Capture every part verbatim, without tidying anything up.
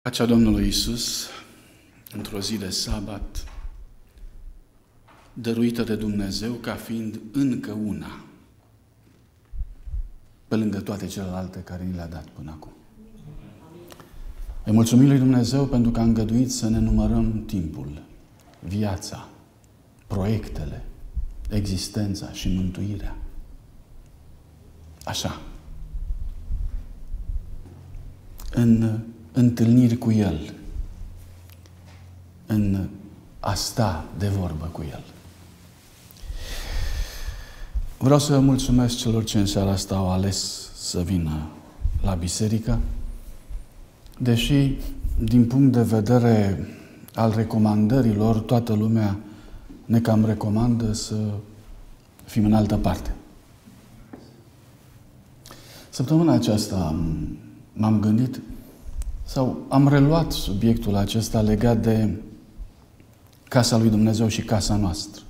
Pacea Domnului Iisus, într-o zi de sabat, dăruită de Dumnezeu ca fiind încă una, pe lângă toate celelalte care ni le-a dat până acum. Îi mulțumim lui Dumnezeu pentru că a îngăduit să ne numărăm timpul, viața, proiectele, existența și mântuirea. Așa. În întâlniri cu El, în a sta de vorbă cu El. Vreau să mulțumesc celor ce în seara asta au ales să vină la biserică, deși, din punct de vedere al recomandărilor, toată lumea ne cam recomandă să fim în altă parte. Săptămâna aceasta m-am gândit sau am reluat subiectul acesta legat de casa lui Dumnezeu și casa noastră.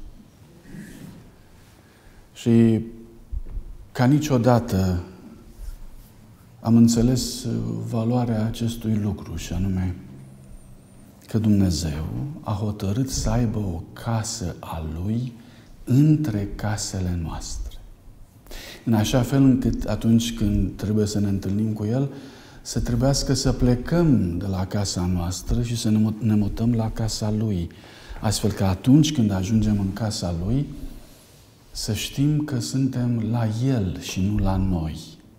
Și ca niciodată am înțeles valoarea acestui lucru, și anume că Dumnezeu a hotărât să aibă o casă a Lui între casele noastre. În așa fel încât atunci când trebuie să ne întâlnim cu El, să trebuiască să plecăm de la casa noastră și să ne mutăm la casa Lui. Astfel că atunci când ajungem în casa Lui, să știm că suntem la El și nu la noi.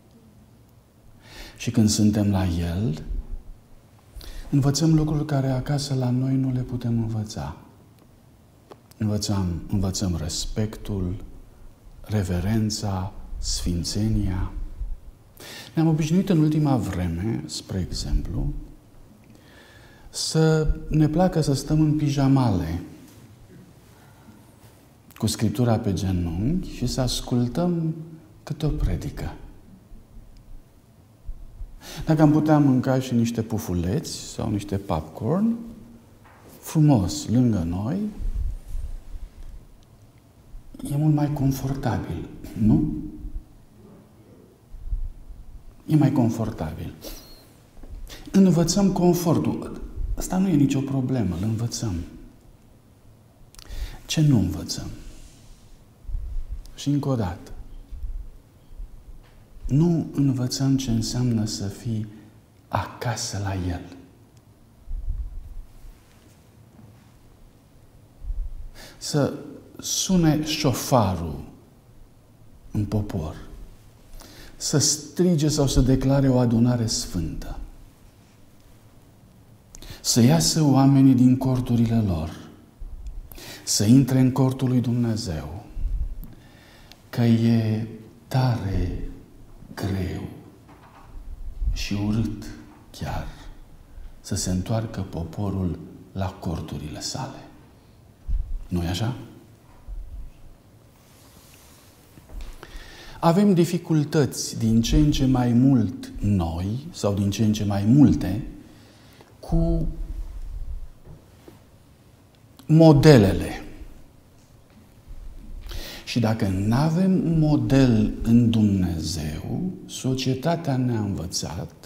Și când suntem la El, învățăm lucruri care acasă la noi nu le putem învăța. Învățăm, învățăm respectul, reverența, sfințenia. Ne-am obișnuit în ultima vreme, spre exemplu, să ne placă să stăm în pijamale, cu Scriptura pe genunchi și să ascultăm câte o predică. Dacă am putea mânca și niște pufuleți sau niște popcorn, frumos, lângă noi, e mult mai confortabil, nu? E mai confortabil. Învățăm confortul. Asta nu e nicio problemă, îl învățăm. Ce nu învățăm? Și încă o dată. Nu învățăm ce înseamnă să fii acasă la El. Să sune șofarul în popor, să strige sau să declare o adunare sfântă, să iasă oamenii din corturile lor, să intre în cortul lui Dumnezeu, că e tare greu și urât chiar să se întoarcă poporul la corturile sale. Nu-i așa? Avem dificultăți din ce în ce mai mult noi, sau din ce în ce mai multe, cu modelele. Și dacă nu avem model în Dumnezeu, societatea ne-a învățat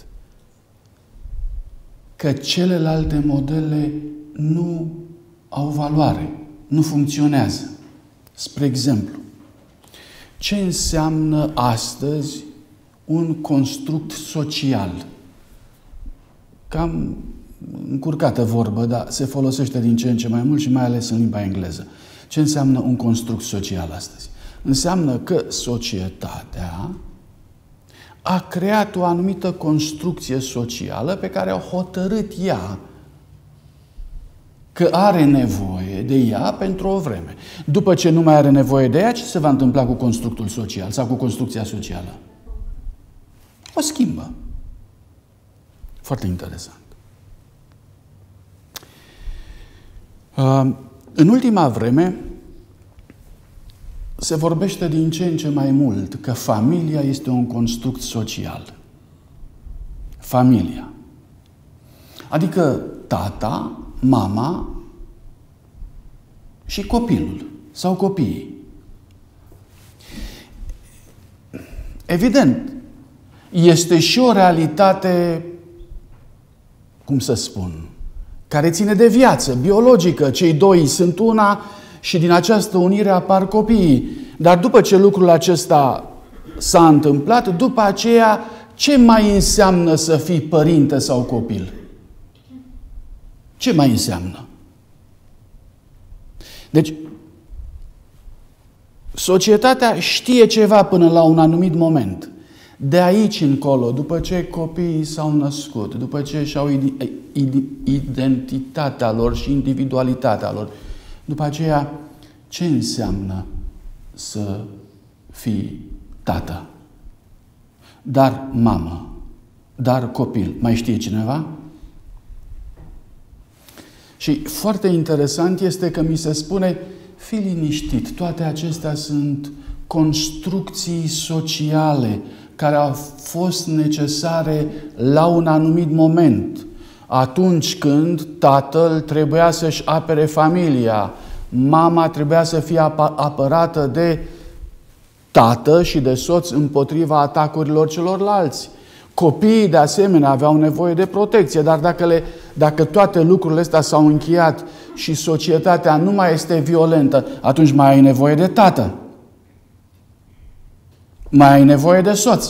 că celelalte modele nu au valoare, nu funcționează. Spre exemplu, ce înseamnă astăzi un construct social? Cam încurcată vorbă, dar se folosește din ce în ce mai mult și mai ales în limba engleză. Ce înseamnă un construct social astăzi? Înseamnă că societatea a creat o anumită construcție socială pe care a hotărât ea că are nevoie de ea pentru o vreme. După ce nu mai are nevoie de ea, ce se va întâmpla cu constructul social sau cu construcția socială? O schimbă. Foarte interesant. În ultima vreme se vorbește din ce în ce mai mult că familia este un construct social. Familia. Adică tata, mama și copilul sau copiii. Evident, este și o realitate cum să spun, care ține de viață biologică. Cei doi sunt una și din această unire apar copiii. Dar după ce lucrul acesta s-a întâmplat, după aceea, ce mai înseamnă să fii părinte sau copil? Ce mai înseamnă? Deci, societatea știe ceva până la un anumit moment. De aici încolo, după ce copiii s-au născut, după ce și-au identitatea lor și individualitatea lor, după aceea, ce înseamnă să fii tată? Dar mamă, dar copil, mai știe cineva? Și foarte interesant este că mi se spune, fii liniștit, toate acestea sunt construcții sociale care au fost necesare la un anumit moment, atunci când tatăl trebuia să-și apere familia, mama trebuia să fie apărată de tată și de soț împotriva atacurilor celorlalți. Copiii, de asemenea, aveau nevoie de protecție, dar dacă, le, dacă toate lucrurile astea s-au încheiat și societatea nu mai este violentă, atunci mai ai nevoie de tată. Mai ai nevoie de soț.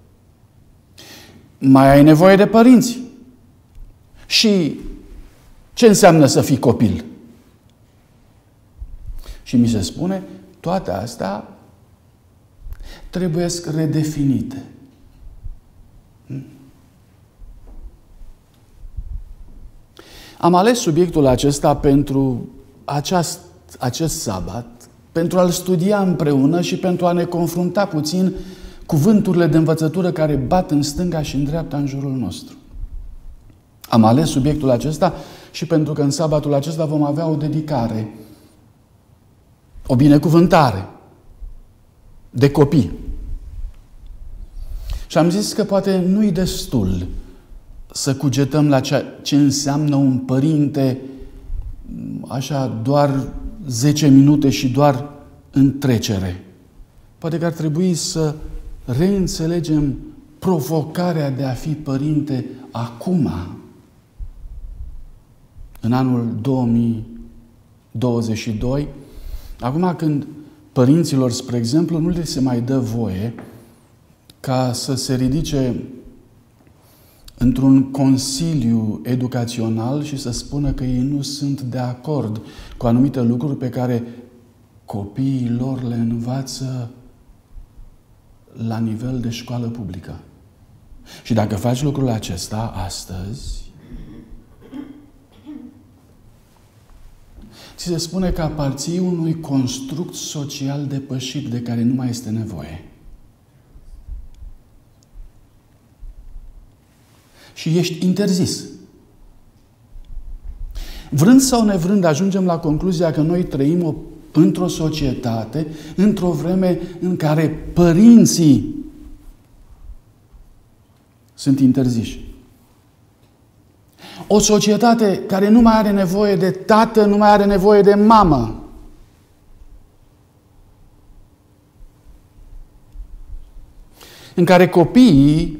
Mai ai nevoie de părinți. Și ce înseamnă să fii copil? Și mi se spune, toate astea trebuie redefinite. Am ales subiectul acesta pentru aceast, acest sabat, pentru a-l studia împreună și pentru a ne confrunta puțin cu vânturile de învățătură care bat în stânga și în dreapta în jurul nostru. Am ales subiectul acesta și pentru că în sabatul acesta vom avea o dedicare, o binecuvântare de copii. Și am zis că poate nu-i destul să cugetăm la ce înseamnă un părinte așa doar zece minute și doar în trecere. Poate că ar trebui să reînțelegem provocarea de a fi părinte acum, în anul două mii douăzeci și doi, acum când părinților, spre exemplu, nu le se mai dă voie ca să se ridice într-un consiliu educațional și să spună că ei nu sunt de acord cu anumite lucruri pe care copiii lor le învață la nivel de școală publică. Și dacă faci lucrul acesta astăzi, ți se spune că aparții unui construct social depășit de care nu mai este nevoie. Și ești interzis. Vrând sau nevrând, ajungem la concluzia că noi trăim o, într-o societate, într-o vreme în care părinții sunt interziși. O societate care nu mai are nevoie de tată, nu mai are nevoie de mamă. În care copiii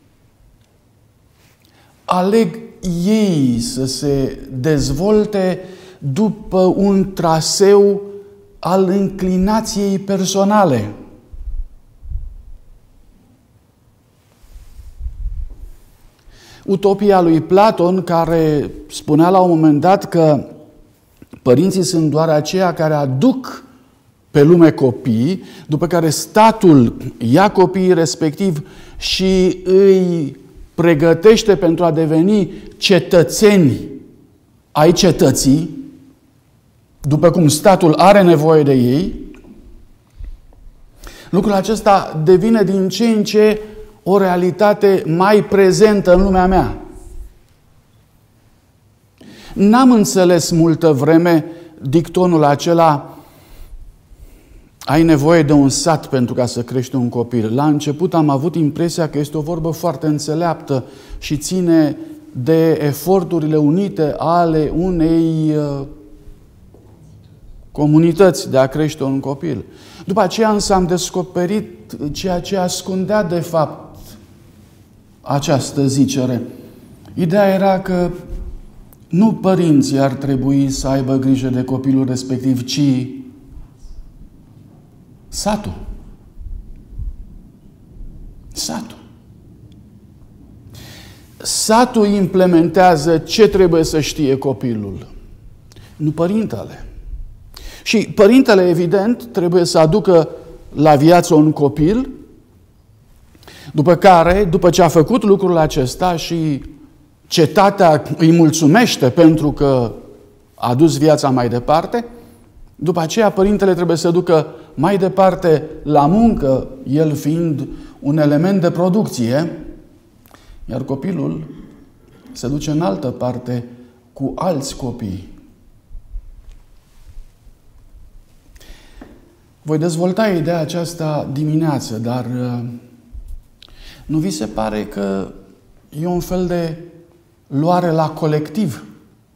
aleg ei să se dezvolte după un traseu al înclinației personale. Utopia lui Platon, care spunea la un moment dat că părinții sunt doar aceia care aduc pe lume copii, după care statul ia copiii respectiv și îi pregătește pentru a deveni cetățeni ai cetății, după cum statul are nevoie de ei, lucrul acesta devine din ce în ce o realitate mai prezentă în lumea mea. N-am înțeles multă vreme dictonul acela: ai nevoie de un sat pentru ca să crești un copil. La început am avut impresia că este o vorbă foarte înțeleaptă și ține de eforturile unite ale unei comunități de a crește un copil. După aceea însă am descoperit ceea ce ascundea de fapt această zicere. Ideea era că nu părinții ar trebui să aibă grijă de copilul respectiv, ci satul. Satul. Satul implementează ce trebuie să știe copilul, nu părintele. Și părintele, evident, trebuie să aducă la viață un copil, după care, după ce a făcut lucrul acesta și cetatea îi mulțumește pentru că a dus viața mai departe, după aceea părintele trebuie să ducă mai departe la muncă, el fiind un element de producție, iar copilul se duce în altă parte cu alți copii. Voi dezvolta ideea aceasta dimineață, dar nu vi se pare că e un fel de luare la colectiv?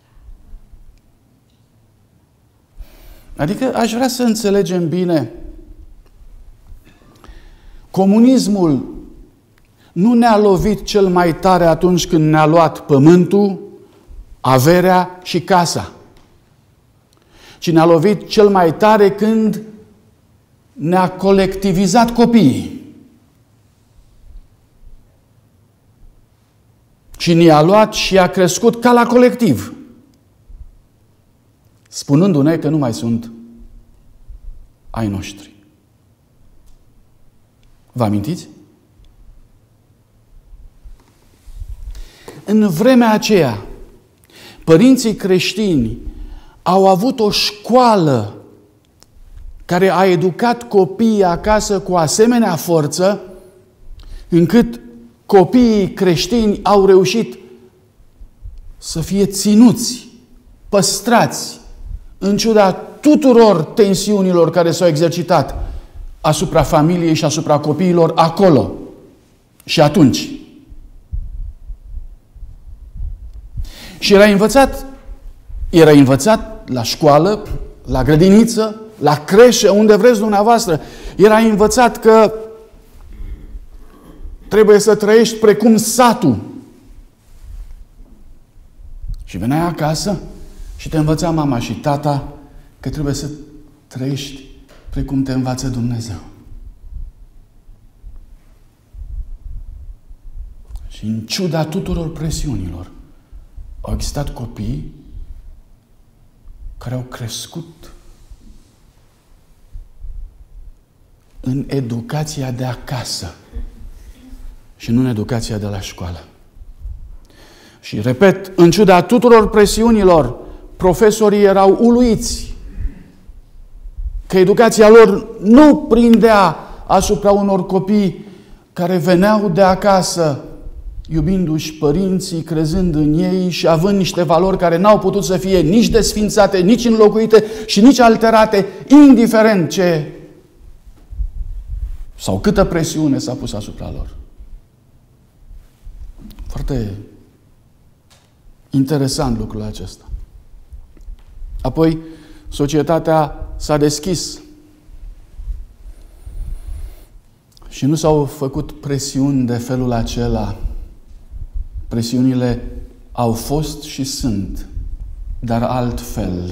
Adică aș vrea să înțelegem bine. Comunismul nu ne-a lovit cel mai tare atunci când ne-a luat pământul, averea și casa, ci ne-a lovit cel mai tare când ne-a colectivizat copiii. Și ne-a luat și a crescut ca la colectiv, spunându-ne că nu mai sunt ai noștri. Vă amintiți? În vremea aceea, părinții creștini au avut o școală care a educat copiii acasă cu asemenea forță, încât copiii creștini au reușit să fie ținuți, păstrați, în ciuda tuturor tensiunilor care s-au exercitat asupra familiei și asupra copiilor acolo și atunci. Și era învățat, era învățat la școală, la grădiniță, la creșă, unde vreți dumneavoastră. Era învățat că trebuie să trăiești precum satul. Și veneai acasă și te învăța mama și tata că trebuie să trăiești precum te învață Dumnezeu. Și în ciuda tuturor presiunilor, au existat copii care au crescut în educația de acasă și nu în educația de la școală. Și, repet, în ciuda tuturor presiunilor, profesorii erau uluiți că educația lor nu prindea asupra unor copii care veneau de acasă iubindu-și părinții, crezând în ei și având niște valori care n-au putut să fie nici desfințate, nici înlocuite și nici alterate, indiferent ce sau câtă presiune s-a pus asupra lor. Foarte interesant lucrul acesta. Apoi, societatea s-a deschis și nu s-au făcut presiuni de felul acela. Presiunile au fost și sunt, dar altfel.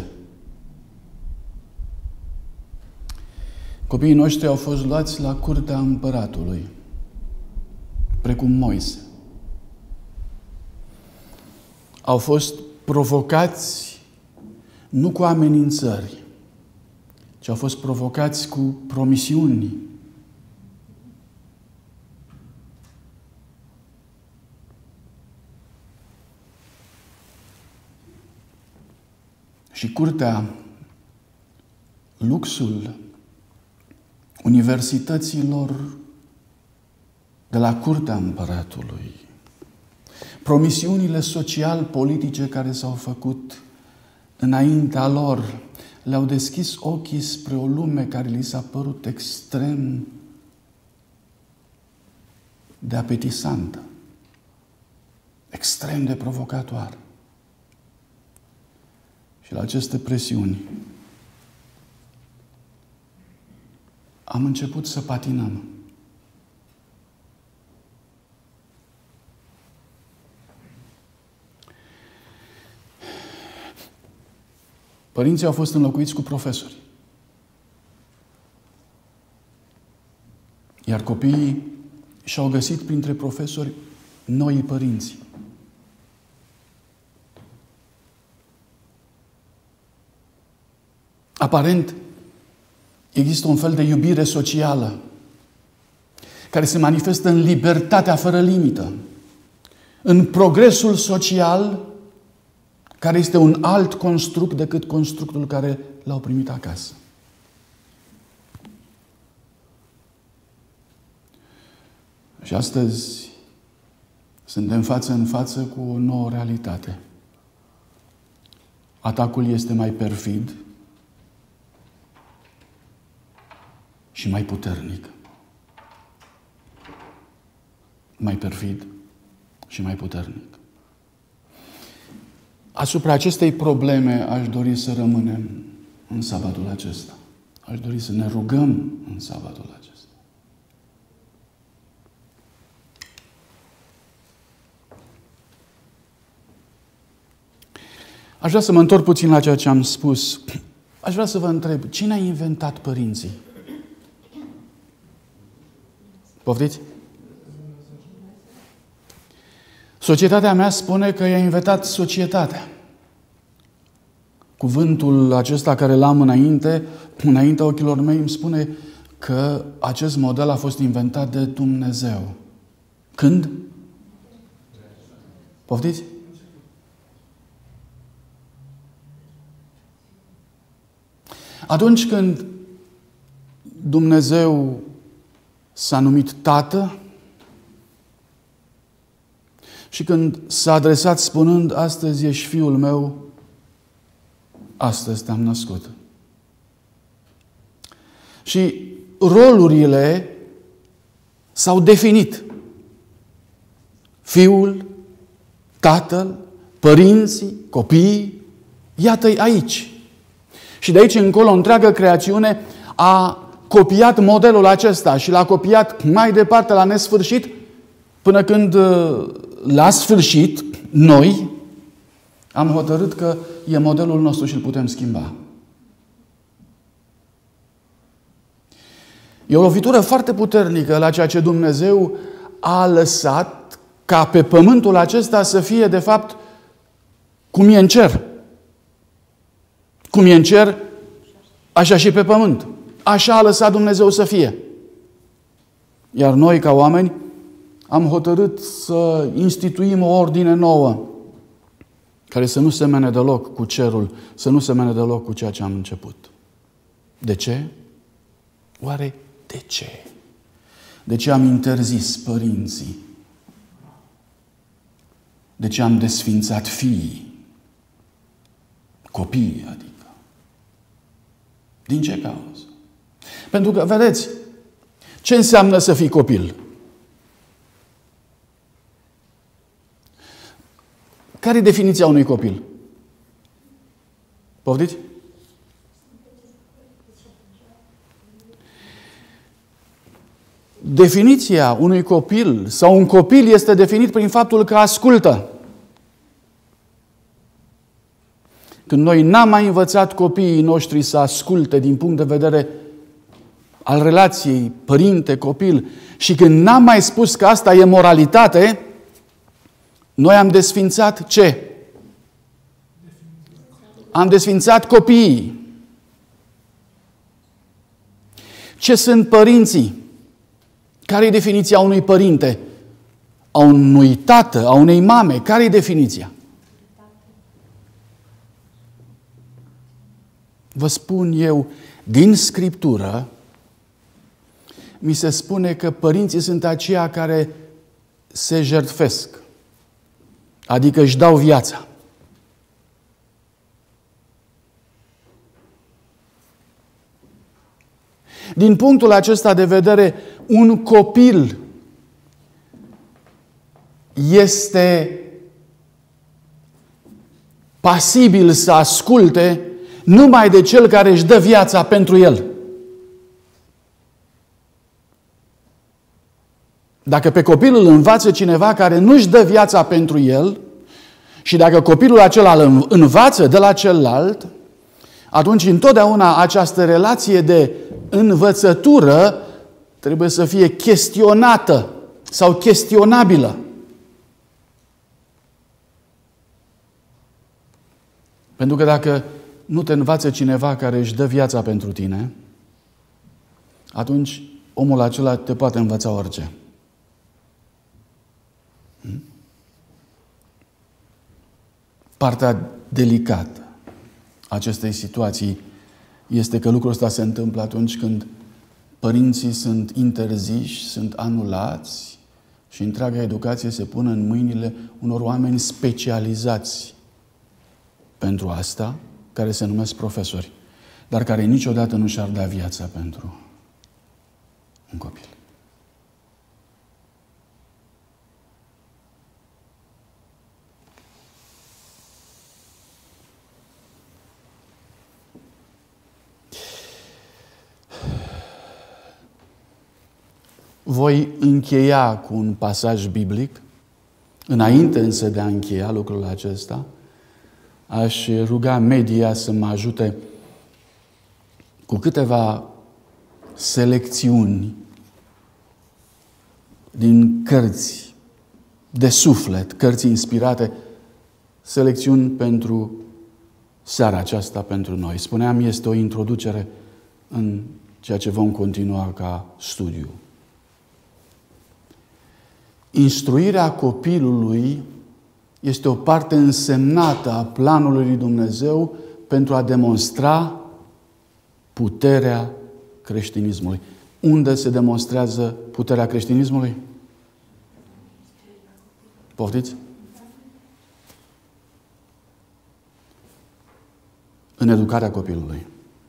Copiii noștri au fost luați la curtea împăratului, precum Moise. Au fost provocați nu cu amenințări, ci au fost provocați cu promisiuni. Și curtea, luxul universităților de la curtea împăratului, promisiunile social-politice care s-au făcut înaintea lor, le-au deschis ochii spre o lume care li s-a părut extrem de apetisantă, extrem de provocatoare. Și la aceste presiuni am început să patinăm. Părinții au fost înlocuiți cu profesori. Iar copiii și-au găsit printre profesori noi părinți. Aparent, există un fel de iubire socială care se manifestă în libertatea fără limită, în progresul social, care este un alt construct decât constructul care l-au primit acasă. Și astăzi suntem față în față cu o nouă realitate. Atacul este mai perfid și mai puternic. Mai perfid și mai puternic. Asupra acestei probleme aș dori să rămânem în sabatul acesta. Aș dori să ne rugăm în sabatul acesta. Aș vrea să mă întorc puțin la ceea ce am spus. Aș vrea să vă întreb, cine a inventat părinții? Poftiți? Societatea mea spune că i-a inventat societatea. Cuvântul acesta care l-am înainte, înaintea ochilor mei, îmi spune că acest model a fost inventat de Dumnezeu. Când? Poftiți? Atunci când Dumnezeu s-a numit Tată și când s-a adresat spunând, astăzi ești Fiul meu, astăzi te-am născut. Și rolurile s-au definit. Fiul, Tatăl, părinții, copiii, iată-i aici. Și de aici încolo, întreagă creațiune a copiat modelul acesta și l-a copiat mai departe la nesfârșit, până când, la sfârșit, noi am hotărât că e modelul nostru și îl putem schimba. E o lovitură foarte puternică la ceea ce Dumnezeu a lăsat ca pe pământul acesta să fie, de fapt, cum e în cer. Cum e în cer, așa și pe pământ. Așa a lăsat Dumnezeu să fie. Iar noi, ca oameni, am hotărât să instituim o ordine nouă, care să nu semene deloc cu cerul, să nu semene deloc cu ceea ce am început. De ce? Oare de ce? De ce am interzis părinții? De ce am desfințat fiii? Copiii, adică. Din ce cauză? Pentru că, vedeți, ce înseamnă să fii copil? Care e definiția unui copil? Poftiți? Definiția unui copil sau un copil este definit prin faptul că ascultă. Când noi n-am mai învățat copiii noștri să asculte din punct de vedere al relației părinte-copil și când n-am mai spus că asta e moralitate, noi am desfințat ce? Am desfințat copiii. Ce sunt părinții? Care e definiția unui părinte? A unui tată, a unei mame? Care e definiția? Vă spun eu, din Scriptură, mi se spune că părinții sunt aceia care se jertfesc, adică își dau viața. Din punctul acesta de vedere, un copil este pasibil să asculte numai de cel care își dă viața pentru el. Dacă pe copil îl învață cineva care nu își dă viața pentru el și dacă copilul acela îl învață de la celălalt, atunci întotdeauna această relație de învățătură trebuie să fie chestionată sau chestionabilă. Pentru că dacă nu te învață cineva care își dă viața pentru tine, atunci omul acela te poate învăța orice. Partea delicată a acestei situații este că lucrul ăsta se întâmplă atunci când părinții sunt interziși, sunt anulați și întreaga educație se pune în mâinile unor oameni specializați pentru asta, care se numesc profesori, dar care niciodată nu și-ar da viața pentru un copil. Voi încheia cu un pasaj biblic. Înainte însă de a încheia lucrul acesta, aș ruga media să mă ajute cu câteva selecțiuni din cărți de suflet, cărți inspirate, selecțiuni pentru seara aceasta pentru noi. Spuneam, este o introducere în ceea ce vom continua ca studiu. Instruirea copilului este o parte însemnată a planului lui Dumnezeu pentru a demonstra puterea creștinismului. Unde se demonstrează puterea creștinismului? Poftiți? În educarea copilului.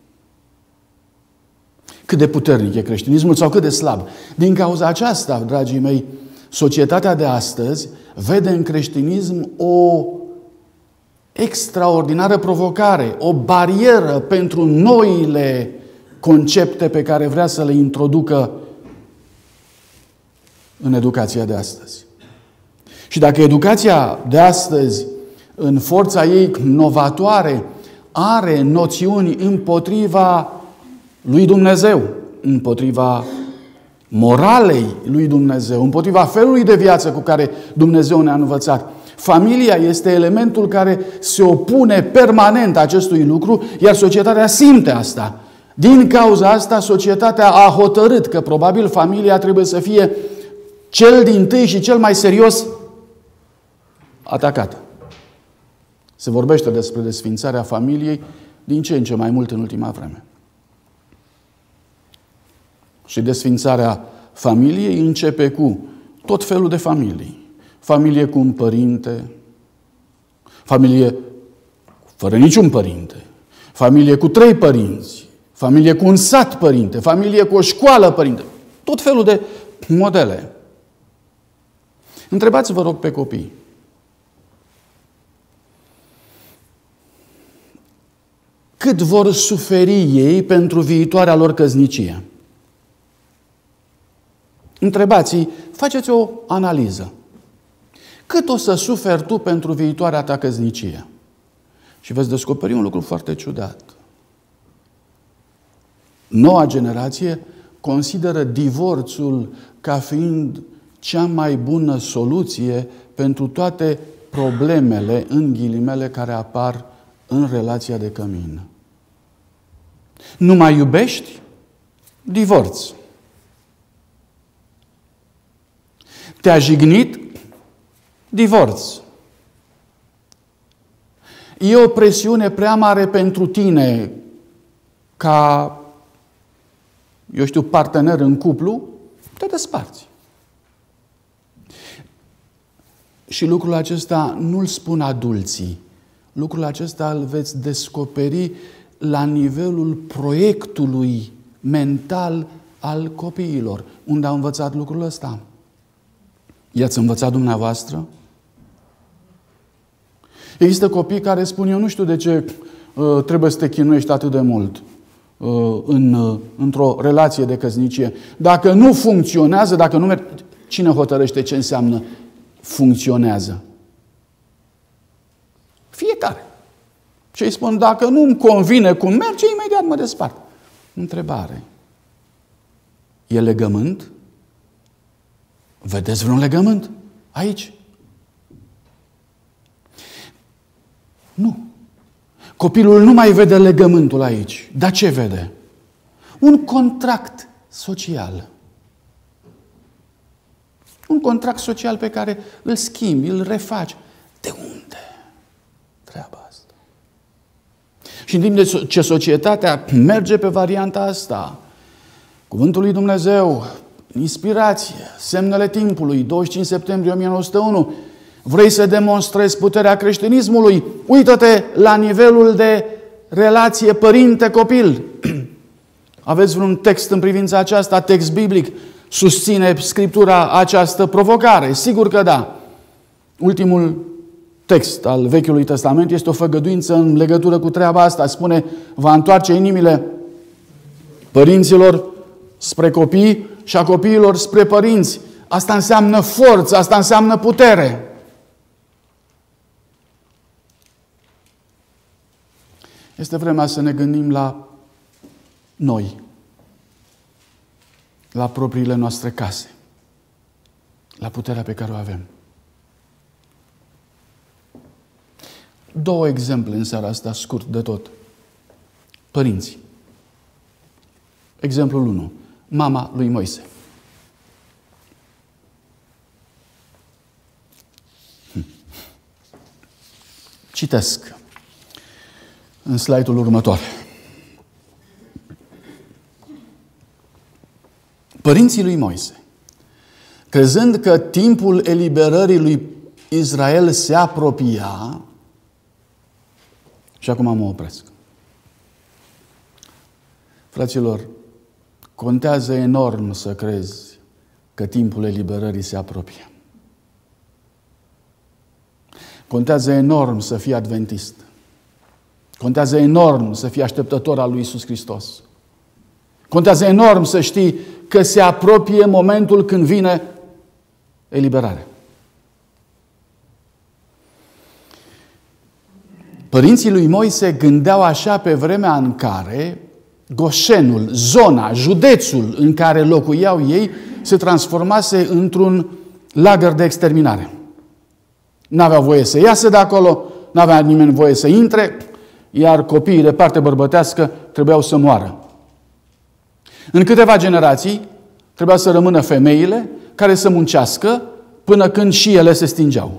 Cât de puternic e creștinismul sau cât de slab. Din cauza aceasta, dragii mei, societatea de astăzi vede în creștinism o extraordinară provocare, o barieră pentru noile concepte pe care vrea să le introducă în educația de astăzi. Și dacă educația de astăzi, în forța ei novatoare, are noțiuni împotriva lui Dumnezeu, împotriva moralei lui Dumnezeu, împotriva felului de viață cu care Dumnezeu ne-a învățat. Familia este elementul care se opune permanent acestui lucru, iar societatea simte asta. Din cauza asta, societatea a hotărât că probabil familia trebuie să fie cel dintâi și cel mai serios atacată. Se vorbește despre desfințarea familiei din ce în ce mai mult în ultima vreme. Și desfințarea familiei începe cu tot felul de familii. Familie cu un părinte, familie fără niciun părinte, familie cu trei părinți, familie cu un sat părinte, familie cu o școală părinte. Tot felul de modele. Întrebați, vă rog, pe copii. Cât vor suferi ei pentru viitoarea lor căsnicie? Întrebați-i, faceți o analiză. Cât o să suferi tu pentru viitoarea ta căsnicie? Și veți descoperi un lucru foarte ciudat. Noua generație consideră divorțul ca fiind cea mai bună soluție pentru toate problemele, în ghilimele, care apar în relația de cămin. Nu mai iubești? Divorț. Te-a jignit? Divorț. E o presiune prea mare pentru tine ca, eu știu, partener în cuplu? Te desparți. Și lucrul acesta nu-l spun adulții. Lucrul acesta îl veți descoperi la nivelul proiectului mental al copiilor. Unde au învățat lucrul ăsta? I-ați învățat dumneavoastră? Există copii care spun, eu nu știu de ce uh, trebuie să te chinuiești atât de mult uh, în, uh, într-o relație de căsnicie. Dacă nu funcționează, dacă nu merge, cine hotărăște ce înseamnă funcționează? Fiecare. Și îi spun, dacă nu-mi convine cum merge, imediat mă despart. Întrebare. E legământ? Vedeți vreun legământ aici? Nu. Copilul nu mai vede legământul aici. Dar ce vede? Un contract social. Un contract social pe care îl schimbi, îl refaci. De unde treaba asta? Și în timp ce societatea merge pe varianta asta, Cuvântul lui Dumnezeu, inspirație, semnele timpului, douăzeci și cinci septembrie o mie nouă sute unu, vrei să demonstrezi puterea creștinismului? Uită-te la nivelul de relație părinte-copil. Aveți vreun text în privința aceasta, text biblic? Susține Scriptura această provocare? Sigur că da. Ultimul text al Vechiului Testament este o făgăduință în legătură cu treaba asta. Spune, va întoarce inimile părinților spre copii și a copiilor spre părinți. Asta înseamnă forță, asta înseamnă putere. Este vremea să ne gândim la noi, la propriile noastre case, la puterea pe care o avem. Două exemple în seara asta, scurt de tot. Părinții. Exemplul unu. Mama lui Moise. Citesc în slide-ul următor. Părinții lui Moise, crezând că timpul eliberării lui Israel se apropia, și acum mă opresc. Fraților, contează enorm să crezi că timpul eliberării se apropie. Contează enorm să fii adventist. Contează enorm să fii așteptător al lui Iisus Hristos. Contează enorm să știi că se apropie momentul când vine eliberarea. Părinții lui Moise gândeau așa pe vremea în care Goșenul, zona, județul în care locuiau ei se transformase într-un lagăr de exterminare. N-aveau voie să iasă de acolo, n-avea nimeni voie să intre, iar copiii de parte bărbătească trebuiau să moară. În câteva generații trebuia să rămână femeile care să muncească până când și ele se stingeau.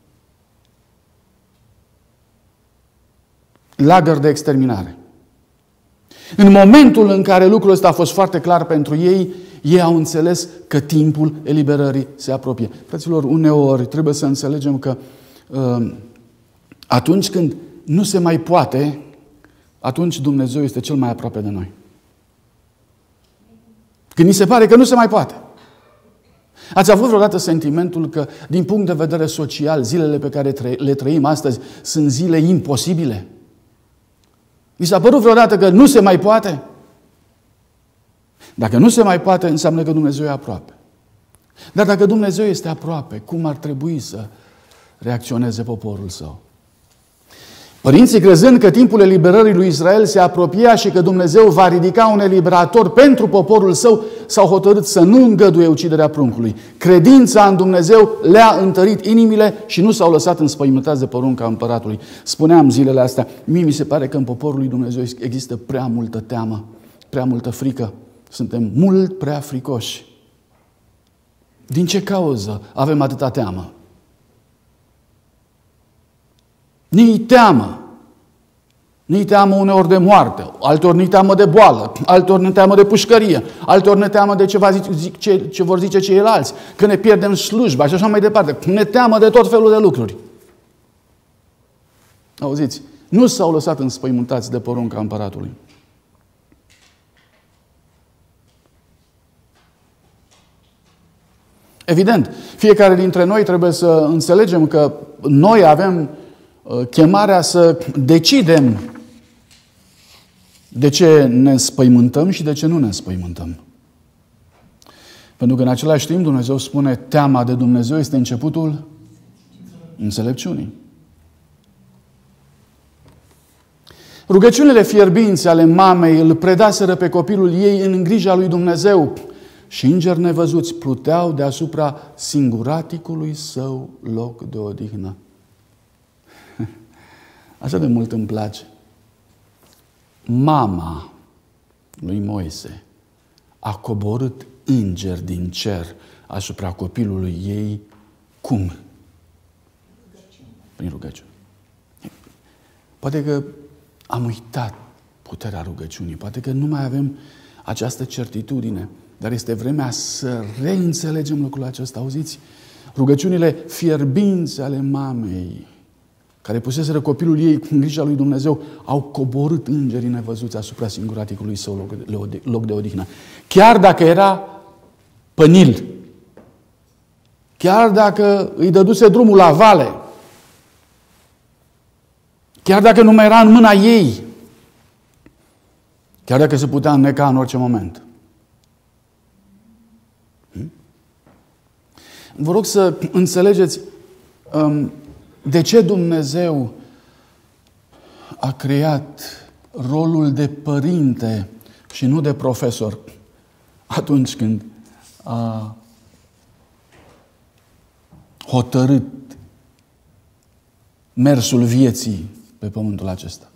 Lagăr de exterminare. În momentul în care lucrul ăsta a fost foarte clar pentru ei, ei au înțeles că timpul eliberării se apropie. Fraților, uneori trebuie să înțelegem că uh, atunci când nu se mai poate, atunci Dumnezeu este cel mai aproape de noi. Când ni se pare că nu se mai poate. Ați avut vreodată sentimentul că, din punct de vedere social, zilele pe care le trăim astăzi sunt zile imposibile? Vi s-a părut vreodată că nu se mai poate? Dacă nu se mai poate, înseamnă că Dumnezeu e aproape. Dar dacă Dumnezeu este aproape, cum ar trebui să reacționeze poporul său? Părinții, crezând că timpul eliberării lui Israel se apropia și că Dumnezeu va ridica un eliberator pentru poporul său, s-au hotărât să nu îngăduie uciderea pruncului. Credința în Dumnezeu le-a întărit inimile și nu s-au lăsat înspăimântați de porunca împăratului. Spuneam zilele astea, mie mi se pare că în poporul lui Dumnezeu există prea multă teamă, prea multă frică. Suntem mult prea fricoși. Din ce cauză avem atâta teamă? Ni-i teamă. Ni-i teamă uneori de moarte, alteori ni teamă de boală, alteori ne teamă de pușcărie, alteori ne teamă de ce, va zice, ce, ce vor zice ceilalți, că ne pierdem slujba și așa mai departe. Ne teamă de tot felul de lucruri. Auziți? Nu s-au lăsat înspăimântați de porunca împăratului. Evident, fiecare dintre noi trebuie să înțelegem că noi avem chemarea să decidem de ce ne înspăimântăm și de ce nu ne înspăimântăm. Pentru că în același timp Dumnezeu spune, teama de Dumnezeu este începutul înțelepciunii. Rugăciunile fierbinți ale mamei îl predaseră pe copilul ei în grija lui Dumnezeu și îngeri nevăzuți pluteau deasupra singuraticului său loc de odihnă. Așa de mult îmi place. Mama lui Moise a coborât îngeri din cer asupra copilului ei. Cum? Prin rugăciune. Poate că am uitat puterea rugăciunii, poate că nu mai avem această certitudine, dar este vremea să reînțelegem lucrul acesta. Auziți? Rugăciunile fierbinți ale mamei, care puseseră copilul ei în grija lui Dumnezeu, au coborât îngerii nevăzuți asupra singuraticului său loc de odihnă. Chiar dacă era pănil, chiar dacă îi dăduse drumul la vale, chiar dacă nu mai era în mâna ei, chiar dacă se putea înneca în orice moment. Hmm? Vă rog să înțelegeți um, de ce Dumnezeu a creat rolul de părinte și nu de profesor atunci când a hotărât mersul vieții pe pământul acesta.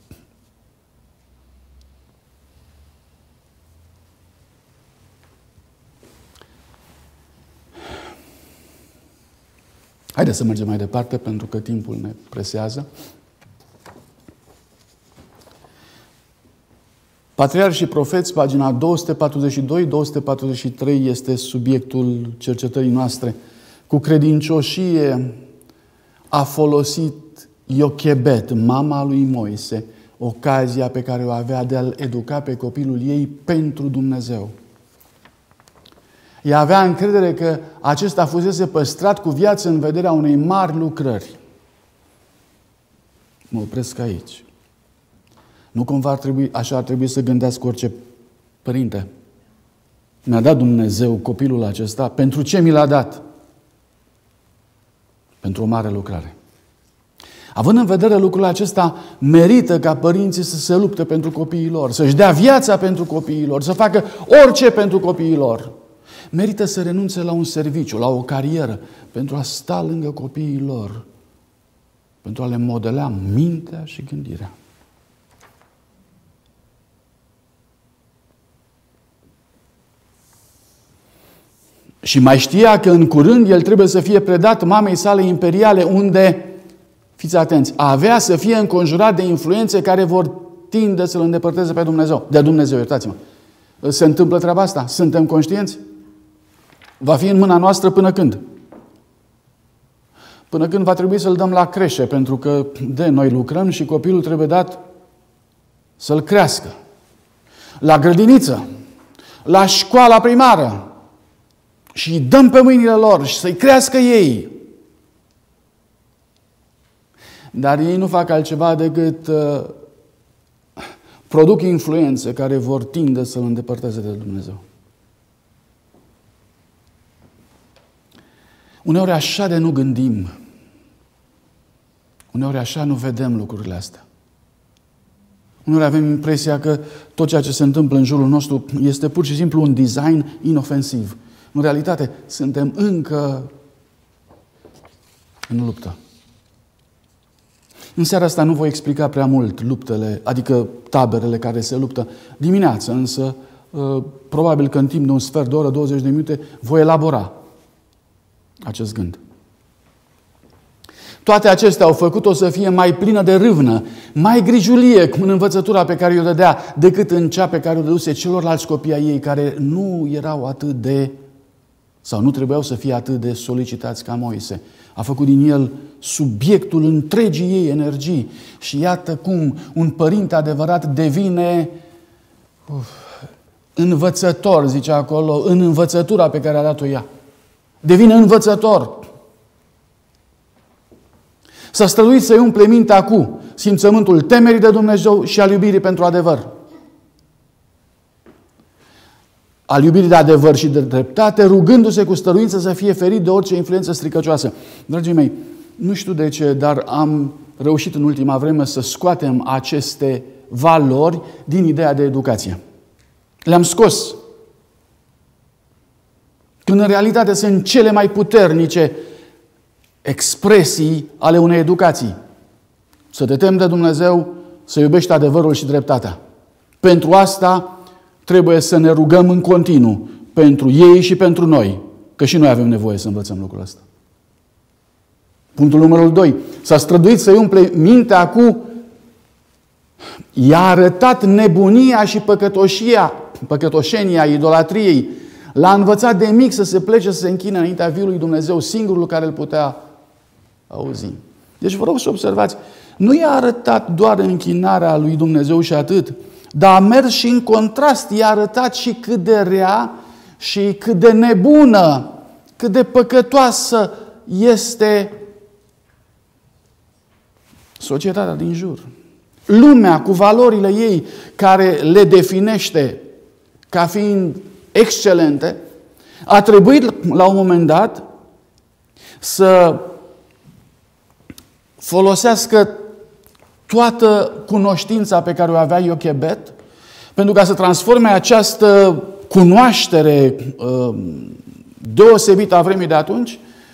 Haideți să mergem mai departe, pentru că timpul ne presează. Patriarhi și profeți, pagina două sute patruzeci și doi - două sute patruzeci și trei este subiectul cercetării noastre. Cu credincioșie a folosit Iochebed, mama lui Moise, ocazia pe care o avea de a-l educa pe copilul ei pentru Dumnezeu. Ea avea încredere că acesta fusese păstrat cu viață în vederea unei mari lucrări. Mă opresc aici. Nu cumva ar trebui, așa ar trebui să gândească orice părinte. Mi-a dat Dumnezeu copilul acesta. Pentru ce mi l-a dat? Pentru o mare lucrare. Având în vedere lucrul acesta, merită ca părinții să se lupte pentru copiii lor, să-și dea viața pentru copiii lor, să facă orice pentru copiii lor. Merită să renunțe la un serviciu, la o carieră, pentru a sta lângă copiii lor, pentru a le modela mintea și gândirea. Și mai știa că în curând el trebuie să fie predat mamei sale imperiale, unde, fiți atenți, avea să fie înconjurat de influențe care vor tinde să-L îndepărteze pe Dumnezeu. De Dumnezeu, iertați-mă. Se întâmplă treaba asta? Suntem conștienți? Va fi în mâna noastră până când? Până când va trebui să-l dăm la creșe, pentru că de noi lucrăm și copilul trebuie dat să-l crească. La grădiniță, la școala primară, și îi dăm pe mâinile lor și să-i crească ei. Dar ei nu fac altceva decât uh, produc influențe care vor tinde să-L îndepărteze de Dumnezeu. Uneori așa de nu gândim. Uneori așa nu vedem lucrurile astea. Uneori avem impresia că tot ceea ce se întâmplă în jurul nostru este pur și simplu un design inofensiv. În realitate, suntem încă în luptă. În seara asta nu voi explica prea mult luptele, adică taberele care se luptă dimineața, însă probabil că în timp de un sfert de oră, douăzeci de minute, voi elabora acest gând. Toate acestea au făcut-o să fie mai plină de râvnă, mai grijulie în învățătura pe care o dădea, decât în cea pe care o dăduse celorlalți copii ai ei, care nu erau atât de, sau nu trebuiau să fie atât de solicitați ca Moise. A făcut din el subiectul întregii ei energii. Și iată cum un părinte adevărat devine uf, învățător, zice acolo, în învățătura pe care a dat-o ea. Devine învățător. S-a străduit să-i umple mintea cu simțământul temerii de Dumnezeu și al iubirii pentru adevăr. Al iubirii de adevăr și de dreptate, rugându-se cu stăruință să fie ferit de orice influență stricăcioasă. Dragii mei, nu știu de ce, dar am reușit în ultima vreme să scoatem aceste valori din ideea de educație. Le-am scos. Când în realitate sunt cele mai puternice expresii ale unei educații. Să te temi de Dumnezeu, să iubești adevărul și dreptatea. Pentru asta trebuie să ne rugăm în continuu, pentru ei și pentru noi, că și noi avem nevoie să învățăm lucrul ăsta. Punctul numărul doi. S-a străduit să-i umple mintea cu... I-a arătat nebunia și păcătoșia, păcătoșenia idolatriei. L-a învățat de mic să se plece, să se închine înaintea viului Dumnezeu, singurul care îl putea auzi. Deci vă rog să observați, nu i-a arătat doar închinarea lui Dumnezeu și atât, dar a mers și în contrast, i-a arătat și cât de rea și cât de nebună, cât de păcătoasă este societatea din jur. Lumea cu valorile ei care le definește ca fiind excelente, a trebuit la un moment dat să folosească toată cunoștința pe care o avea Iochebed pentru ca să transforme această cunoaștere uh, deosebită a vremii de atunci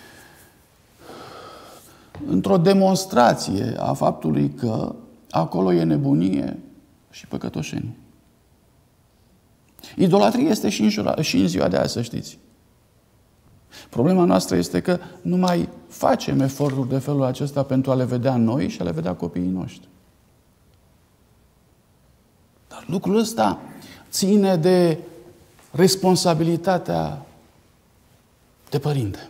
într-o demonstrație a faptului că acolo e nebunie și păcătoșenie. Idolatrie este și în, jura, și în ziua de azi, să știți. Problema noastră este că nu mai facem eforturi de felul acesta pentru a le vedea noi și a le vedea copiii noștri. Dar lucrul ăsta ține de responsabilitatea de părinte.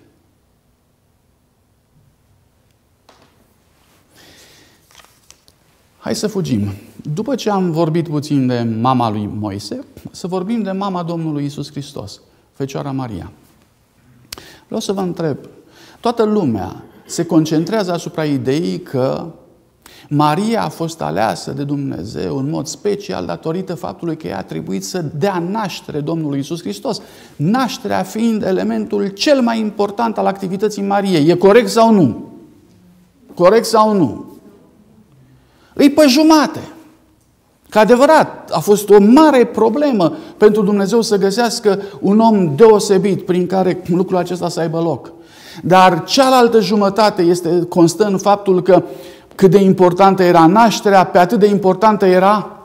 Hai să fugim. După ce am vorbit puțin de mama lui Moise, să vorbim de mama Domnului Iisus Hristos, Fecioara Maria. Vreau să vă întreb, toată lumea se concentrează asupra ideii că Maria a fost aleasă de Dumnezeu în mod special datorită faptului că ea a trebuit să dea naștere Domnului Iisus Hristos. Nașterea fiind elementul cel mai important al activității Mariei. E corect sau nu? Corect sau nu? Îi pe jumate. Că adevărat, a fost o mare problemă pentru Dumnezeu să găsească un om deosebit prin care lucrul acesta să aibă loc. Dar cealaltă jumătate este, constă în faptul că cât de importantă era nașterea, pe atât de importantă era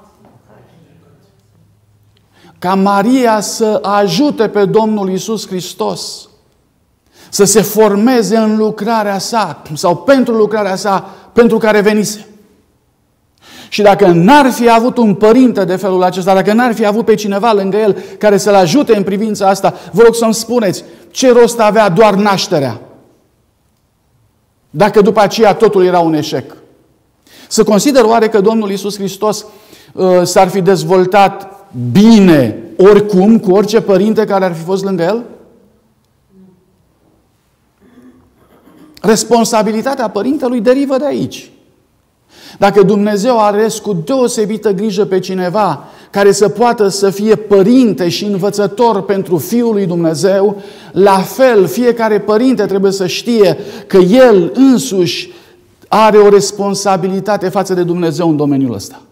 ca Maria să ajute pe Domnul Iisus Hristos să se formeze în lucrarea sa sau pentru lucrarea sa pentru care venise. Și dacă n-ar fi avut un părinte de felul acesta, dacă n-ar fi avut pe cineva lângă el care să-l ajute în privința asta, vă rog să-mi spuneți, ce rost avea doar nașterea? Dacă după aceea totul era un eșec. Să consider oare că Domnul Iisus Hristos uh, s-ar fi dezvoltat bine oricum cu orice părinte care ar fi fost lângă el? Responsabilitatea părintelui derivă de aici. Dacă Dumnezeu a ales cu deosebită grijă pe cineva care să poată să fie părinte și învățător pentru Fiul lui Dumnezeu, la fel fiecare părinte trebuie să știe că el însuși are o responsabilitate față de Dumnezeu în domeniul ăsta.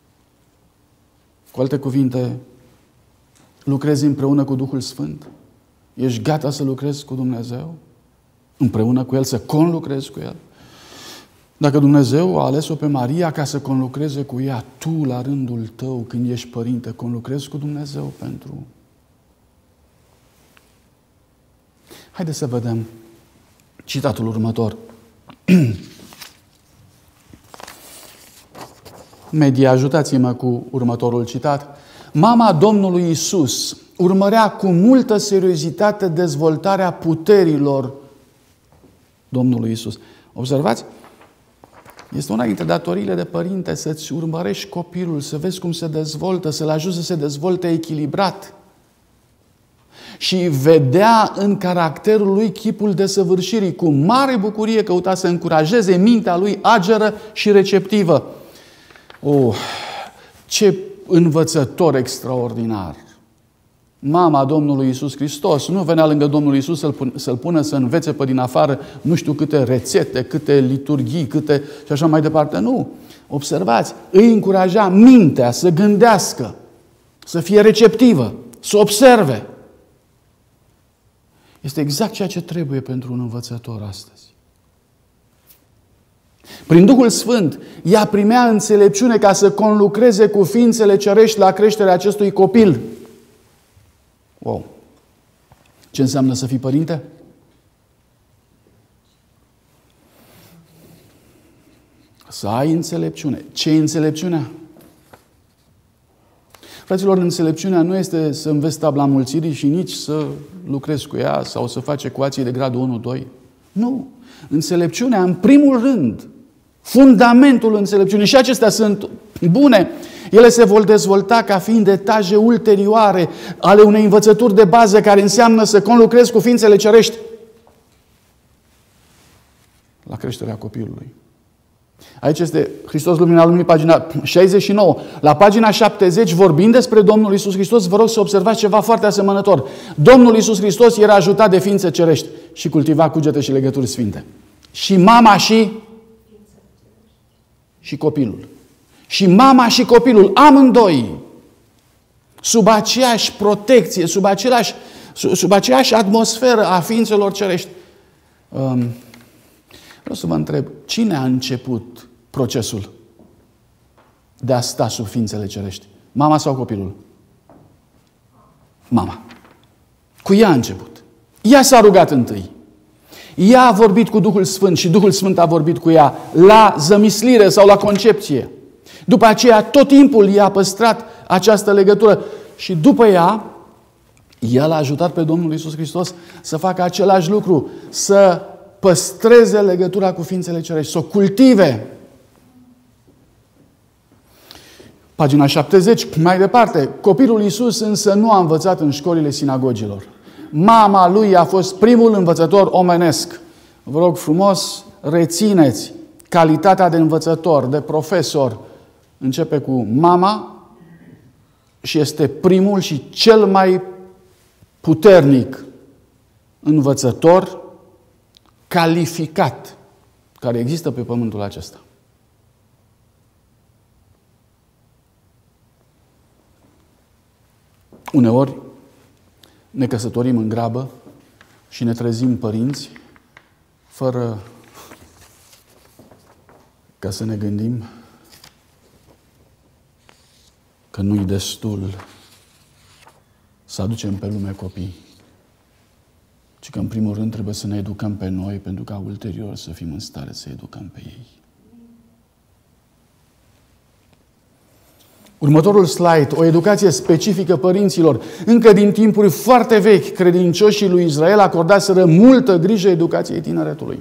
Cu alte cuvinte, lucrezi împreună cu Duhul Sfânt? Ești gata să lucrezi cu Dumnezeu? Împreună cu El, să conlucrezi cu El? Dacă Dumnezeu a ales-o pe Maria ca să conlucreze cu ea, tu, la rândul tău, când ești părinte, conlucrezi cu Dumnezeu pentru... Haideți să vedem citatul următor. Media, ajutați-mă cu următorul citat. Mama Domnului Iisus urmărea cu multă seriozitate dezvoltarea puterilor Domnului Iisus. Observați? Este una dintre datoriile de părinte să-ți urmărești copilul, să vezi cum se dezvoltă, să-l ajuți să se dezvolte echilibrat. Și vedea în caracterul lui chipul desăvârșirii. Cu mare bucurie căuta să încurajeze mintea lui ageră și receptivă. Oh, ce învățător extraordinar! Mama Domnului Iisus Hristos nu venea lângă Domnul Iisus să-l, pun, să-l pună să învețe pe din afară nu știu câte rețete, câte liturghii, câte și așa mai departe. Nu. Observați, îi încuraja mintea să gândească, să fie receptivă, să observe. Este exact ceea ce trebuie pentru un învățător astăzi. Prin Duhul Sfânt, ea primea înțelepciune ca să conlucreze cu ființele cerești la creșterea acestui copil. Wow! Ce înseamnă să fii părinte? Să ai înțelepciune. Ce e înțelepciunea? Fraților, înțelepciunea nu este să înveți tabla mulțirii și nici să lucrezi cu ea sau să faci ecuații de gradul unu doi. Nu. Înțelepciunea, în primul rând, fundamentul înțelepciunii, și acestea sunt bune, ele se vor dezvolta ca fiind etaje ulterioare ale unei învățături de bază care înseamnă să conlucrezi cu ființele cerești la creșterea copilului. Aici este Hristos Lumina Lumii, pagina șaizeci și nouă. La pagina șaptezeci, vorbind despre Domnul Iisus Hristos, vă rog să observați ceva foarte asemănător. Domnul Iisus Hristos era ajutat de ființe cerești și cultiva cugete și legături sfinte. Și mama și și copilul. Și mama și copilul, amândoi, sub aceeași protecție, sub același, sub aceeași atmosferă a ființelor cerești. Um, vreau să vă întreb, cine a început procesul de a sta sub ființele cerești? Mama sau copilul? Mama. Cu ea a început. Ea s-a rugat întâi. Ea a vorbit cu Duhul Sfânt și Duhul Sfânt a vorbit cu ea la zămislire sau la concepție. După aceea, tot timpul ea a păstrat această legătură și după ea, ea l-a ajutat pe Domnul Iisus Hristos să facă același lucru, să păstreze legătura cu ființele cerești, să o cultive. Pagina șaptezeci, mai departe, copilul Iisus însă nu a învățat în școlile sinagogilor. Mama lui a fost primul învățător omenesc. Vă rog frumos, rețineți calitatea de învățător, de profesor. Începe cu mama și este primul și cel mai puternic învățător calificat care există pe pământul acesta. Uneori ne căsătorim în grabă și ne trezim părinți fără ca să ne gândim că nu-i destul să aducem pe lume copii, ci că în primul rând trebuie să ne educăm pe noi pentru ca ulterior să fim în stare să educăm pe ei. Următorul slide, o educație specifică părinților. Încă din timpuri foarte vechi, credincioșii lui Israel acordaseră multă grijă educației tineretului.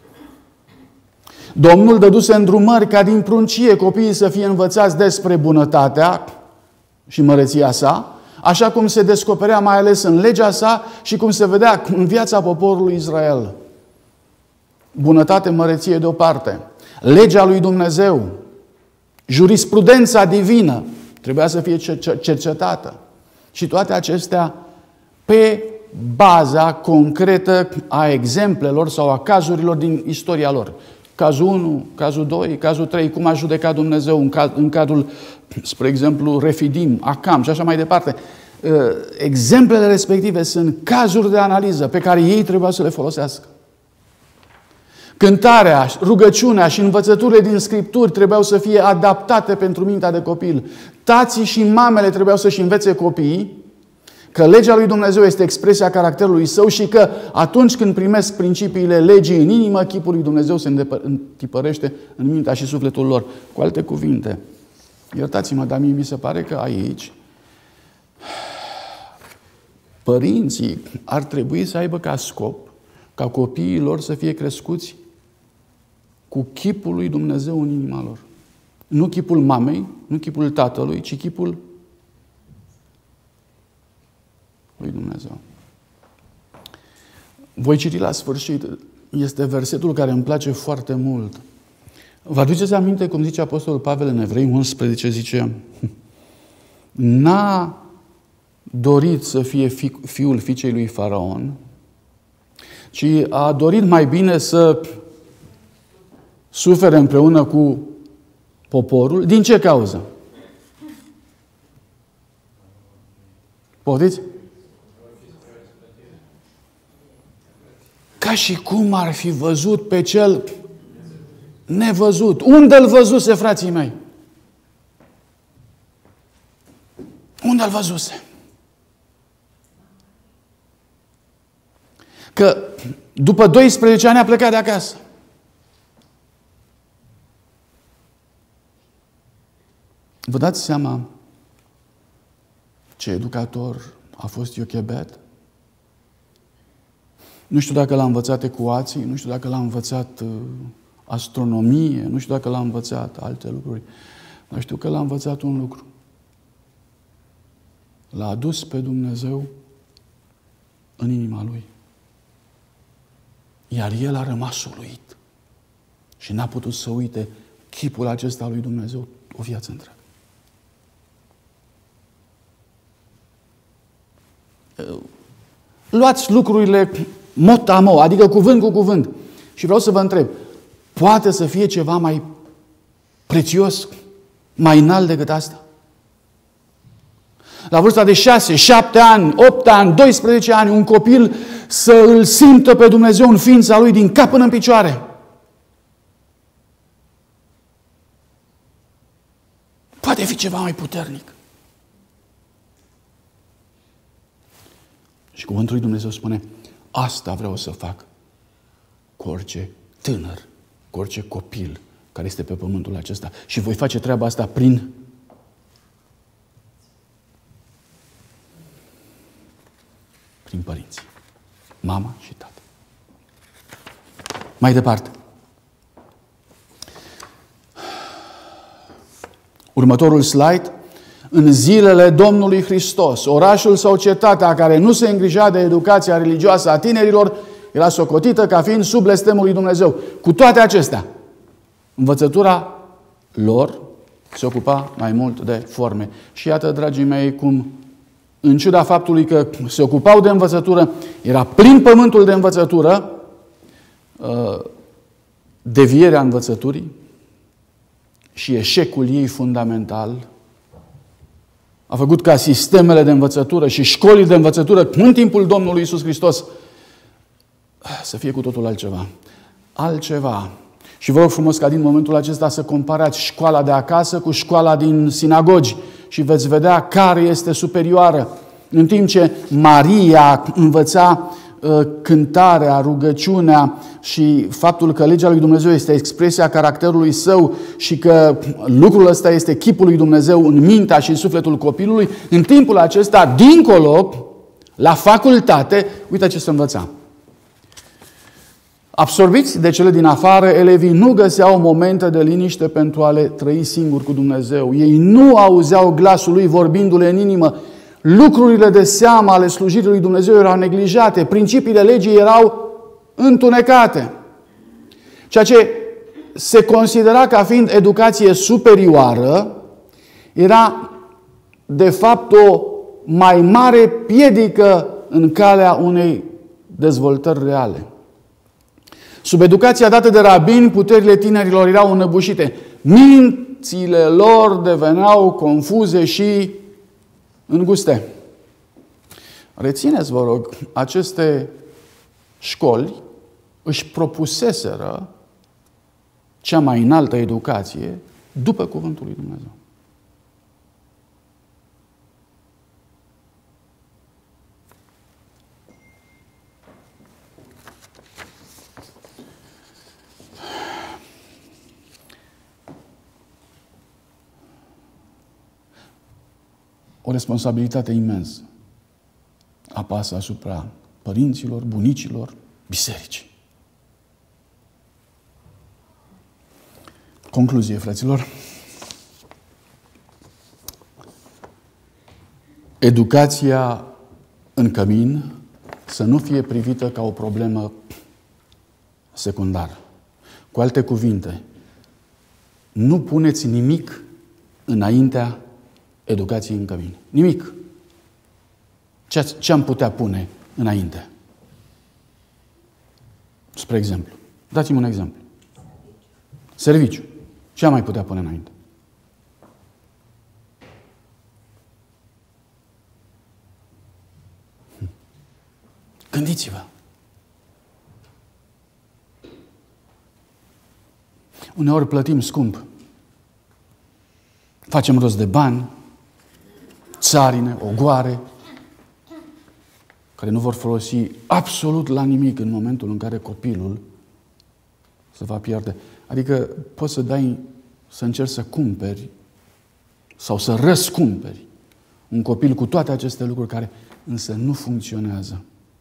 Domnul dăduse îndrumări ca din pruncie copiii să fie învățați despre bunătatea și măreția sa, așa cum se descoperea mai ales în legea sa și cum se vedea în viața poporului Israel. Bunătate, măreție de o parte, legea lui Dumnezeu, jurisprudența divină trebuia să fie cercetată. Și toate acestea pe baza concretă a exemplelor sau a cazurilor din istoria lor. Cazul unu, cazul doi, cazul trei, cum a judecat Dumnezeu în, caz, în cadrul, spre exemplu, Refidim, Acam și așa mai departe. Exemplele respective sunt cazuri de analiză pe care ei trebuia să le folosească. Cântarea, rugăciunea și învățăturile din Scripturi trebuiau să fie adaptate pentru mintea de copil. Tații și mamele trebuiau să-și învețe copiii că legea lui Dumnezeu este expresia caracterului său și că atunci când primesc principiile legii în inimă, chipul lui Dumnezeu se întipărește în mintea și sufletul lor. Cu alte cuvinte, iertați-mă, dar mie mi se pare că aici părinții ar trebui să aibă ca scop ca copiii lor să fie crescuți cu chipul lui Dumnezeu în inima lor. Nu chipul mamei, nu chipul tatălui, ci chipul lui Dumnezeu. Voi citi la sfârșit, este versetul care îmi place foarte mult. Vă aduceți aminte cum zice Apostolul Pavel în Evrei unsprezece, zice: N-a dorit să fie fi, fiul fiicei lui Faraon, ci a dorit mai bine să sufere împreună cu poporul. Din ce cauză? Poftiți? Ca și cum ar fi văzut pe cel nevăzut. Unde îl văzuse, frații mei? Unde îl văzuse? Că după doisprezece ani a plecat de acasă. Vă dați seama ce educator a fost Iochebed? Nu știu dacă l-a învățat ecuații, nu știu dacă l-a învățat uh, astronomie, nu știu dacă l-a învățat alte lucruri, dar știu că l-a învățat un lucru. L-a adus pe Dumnezeu în inima lui. Iar el a rămas uluit și n-a putut să uite chipul acesta lui Dumnezeu o viață întreagă. Luați lucrurile mot-a-mo, adică cuvânt cu cuvânt. Și vreau să vă întreb, poate să fie ceva mai prețios, mai înalt decât asta? La vârsta de șase, șapte ani, opt ani, doisprezece ani, un copil să îl simtă pe Dumnezeu în ființa lui din cap până în picioare. Poate fi ceva mai puternic. Și cuvântul lui Dumnezeu spune, asta vreau să fac cu orice tânăr, cu orice copil care este pe pământul acesta. Și voi face treaba asta prin prin părinți. Mama și tată. Mai departe. Următorul slide. În zilele Domnului Hristos, orașul sau cetatea care nu se îngrija de educația religioasă a tinerilor era socotită ca fiind sub blestemul lui Dumnezeu. Cu toate acestea, învățătura lor se ocupa mai mult de forme. Și iată, dragii mei, cum în ciuda faptului că se ocupau de învățătură, era plin pământul de învățătură, devierea învățăturii și eșecul ei fundamental a făcut ca sistemele de învățătură și școlile de învățătură în timpul Domnului Iisus Hristos să fie cu totul altceva. Altceva. Și vă rog frumos ca din momentul acesta să comparați școala de acasă cu școala din sinagogi și veți vedea care este superioară. În timp ce Maria învăța uh, cântarea, rugăciunea și faptul că legea lui Dumnezeu este expresia caracterului său și că lucrul ăsta este chipul lui Dumnezeu în mintea și în sufletul copilului, în timpul acesta, dincolo, la facultate, uite ce se învăța. Absorbiți de cele din afară, elevii nu găseau momente de liniște pentru a le trăi singuri cu Dumnezeu. Ei nu auzeau glasul lui vorbindu-le în inimă. Lucrurile de seamă ale slujirii lui Dumnezeu erau neglijate. Principiile legii erau întunecate. Ceea ce se considera ca fiind educație superioară era de fapt o mai mare piedică în calea unei dezvoltări reale. Sub educația dată de rabini, puterile tinerilor erau înăbușite. Mințile lor deveneau confuze și înguste. Rețineți, vă rog, aceste școli își propuseseră cea mai înaltă educație după cuvântul lui Dumnezeu. O responsabilitate imensă apasă asupra părinților, bunicilor, bisericii. Concluzie, fraților. Educația în cămin să nu fie privită ca o problemă secundară. Cu alte cuvinte, nu puneți nimic înaintea educației în cămin. Nimic. Ce, ce am putea pune înainte? Spre exemplu. Dați-mi un exemplu. Serviciu. Ce am mai putea pune înainte? Gândiți-vă. Uneori plătim scump. Facem rost de bani, țarine, ogoare, care nu vor folosi absolut la nimic în momentul în care copilul se va pierde. Adică poți să dai, să încerci să cumperi sau să răscumperi un copil cu toate aceste lucruri care însă nu funcționează.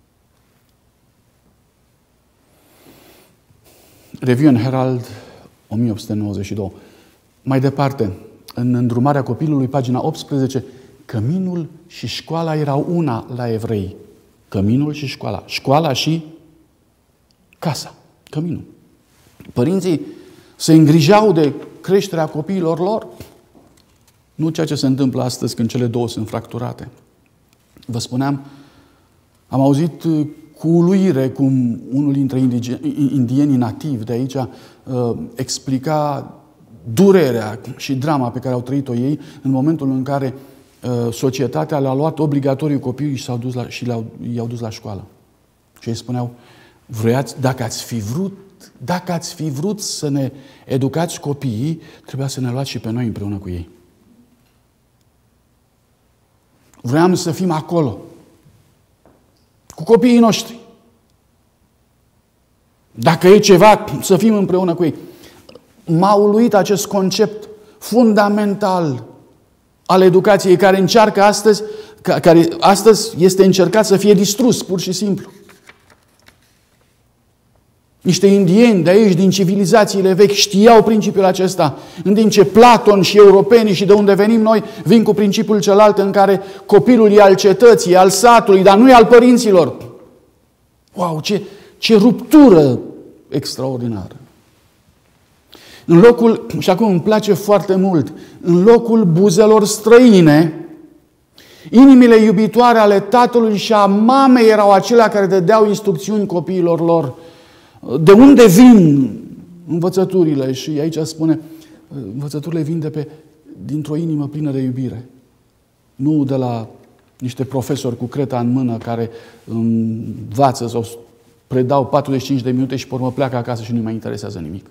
Review and Herald, o mie opt sute nouăzeci și doi. Mai departe, în îndrumarea copilului, pagina optsprezece, căminul și școala erau una la evrei. Căminul și școala. Școala și casa. Căminul. Părinții se îngrijeau de creșterea copiilor lor. Nu ceea ce se întâmplă astăzi când cele două sunt fracturate. Vă spuneam, am auzit cu uluire cum unul dintre indienii nativi de aici uh, explica durerea și drama pe care au trăit-o ei în momentul în care uh, societatea le-a luat obligatoriu copiii și, s-au dus la, și le-au, i-au dus la școală. Și ei spuneau, vroiați, dacă ați fi vrut, dacă ați fi vrut să ne educați copiii, trebuia să ne luați și pe noi împreună cu ei. Vroiam să fim acolo, cu copiii noștri. Dacă e ceva, să fim împreună cu ei. M-a uluit acest concept fundamental al educației care încearcă astăzi, care astăzi este încercat să fie distrus, pur și simplu. Niște indieni de aici, din civilizațiile vechi, știau principiul acesta, în timp ce Platon și europenii și de unde venim noi vin cu principiul celălalt în care copilul e al cetății, e al satului, dar nu e al părinților. Wow, ce, ce ruptură extraordinară! În locul, și acum îmi place foarte mult, în locul buzelor străine, inimile iubitoare ale tatălui și a mamei erau acelea care dădeau instrucțiuni copiilor lor. De unde vin învățăturile? Și aici spune, învățăturile vin de pe, dintr-o inimă plină de iubire. Nu de la niște profesori cu creta în mână care învață sau predau patruzeci și cinci de minute și pe urmă pleacă acasă și nu-i mai interesează nimic.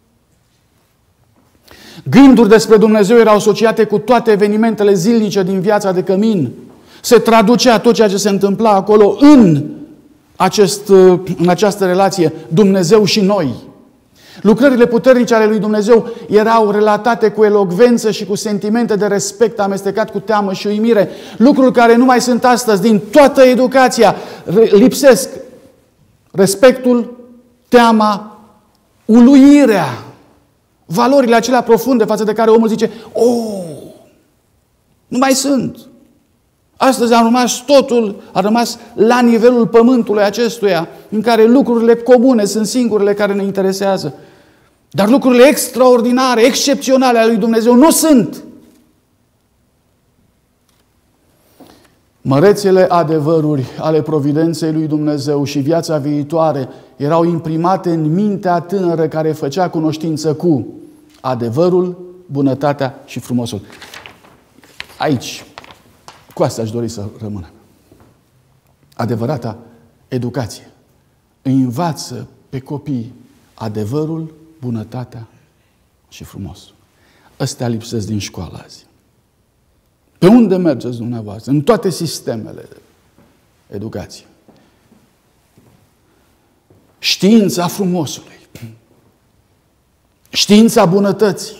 Gânduri despre Dumnezeu erau asociate cu toate evenimentele zilnice din viața de cămin. Se traducea tot ceea ce se întâmpla acolo în, acest, în această relație Dumnezeu și noi. Lucrările puternice ale lui Dumnezeu erau relatate cu elocvență și cu sentimente de respect amestecat cu teamă și uimire. Lucruri care nu mai sunt astăzi din toată educația. Lipsesc respectul, teama, uluirea. Valorile acelea profunde față de care omul zice, oh, nu mai sunt. Astăzi a rămas totul, a rămas la nivelul pământului acestuia, în care lucrurile comune sunt singurele care ne interesează. Dar lucrurile extraordinare, excepționale ale lui Dumnezeu nu sunt. Mărețele adevăruri ale providenței lui Dumnezeu și viața viitoare erau imprimate în mintea tânără care făcea cunoștință cu adevărul, bunătatea și frumosul. Aici, cu asta aș dori să rămână. Adevărata educație îi învață pe copii adevărul, bunătatea și frumosul. Ăstea lipsesc din școală azi. Pe unde mergeți dumneavoastră? În toate sistemele de educație. Știința frumosului. Știința bunătății.